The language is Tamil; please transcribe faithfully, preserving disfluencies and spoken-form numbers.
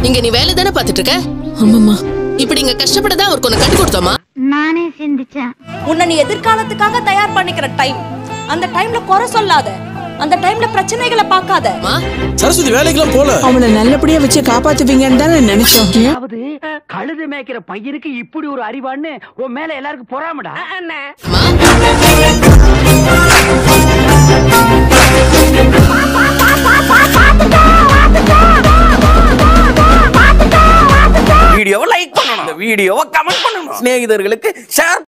இங்க நீ வேலை தானே பாத்துட்டு இருக்க? ஆமாம்மா. இப்படி இங்க கஷ்டப்படதான் அவருக்கு ஒண்ணு கண்டு கொடுத்தோமா? நானே சிந்திச்சேன். உன்னை நீ எதிர்காலத்துக்காக தயார் பண்ணிக்கிற டைம். அந்த டைம்ல குறை சொல்லாத. அந்த டைம்ல பிரச்சனைகளை பார்க்காத. சரஸ்வதி வேலைக்கெல்லாம் போல. அவளை நல்லபடியா வச்சு காப்பாத்துவீங்கன்னு தான் நினைச்சோம். அதாவது கழுது மேய்க்கிற பையனுக்கு இப்படி ஒரு அறிவான்னு உன் மேல எல்லாருக்கும் பொறாமடா. வீடியோவை லைக் பண்ணணும், வீடியோவை கமெண்ட் பண்ணணும், சிநேகிதர்களுக்கு ஷேர்